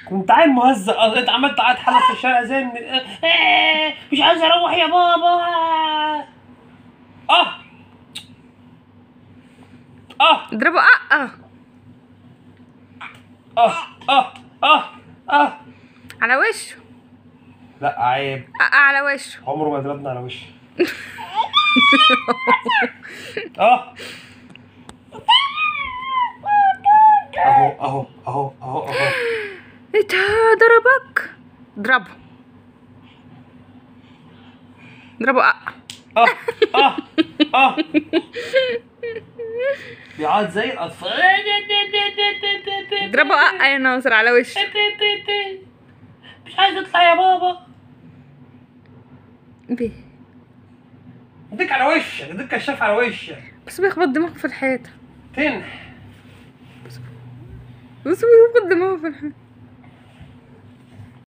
كنت عيل مهزأ، انت عمال قاعد حلق في الشارع زي مش عايز اروح يا بابا. اه اضربه. اه على وشه. لا عيب. على وشه. عمره ما ضربنا على وشي. اه اهو. ايه ده؟ ضربك. اضربه. اه بيقعد زي الاطفال. اضربه يا ناصر على وشه. مش عايز اطلع يا بابا. اديك على وشك، اديك كشاف على وشك. بس بيخبط دماغه في الحيطه. تنح. بس بيخبط دماغه في الحيطه.